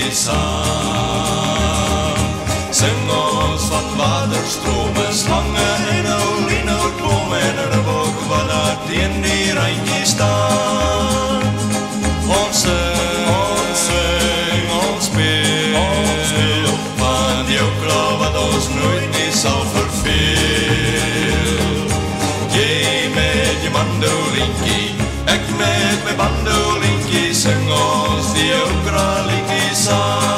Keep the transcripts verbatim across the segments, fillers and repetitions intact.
saam. Sing ons van waterstrome, slange en oliehoutbome en 'n ribbok wat daar teen die randjie staan. Ons sing, ons sing, ons speel, ons speel van die okra wat ons nooit nie sal verveel. Jy met jy mandolientjie, ek met my bandolientjie, sing ons die okra liedjie saam.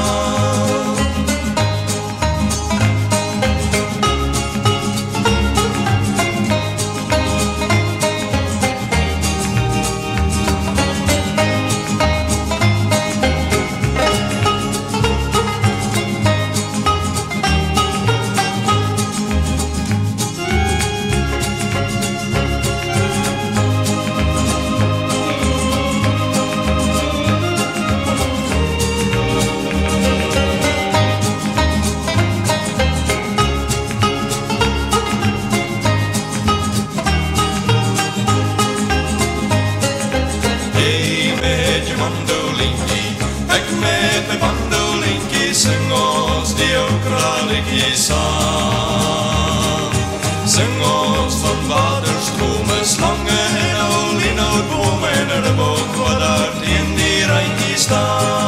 Ek met my bandolientjie, sing ons die okra liedjie saam. Sing ons van waterstrome, slange en oliehoutbome en 'n ribbok wat daar teen die randjie staan.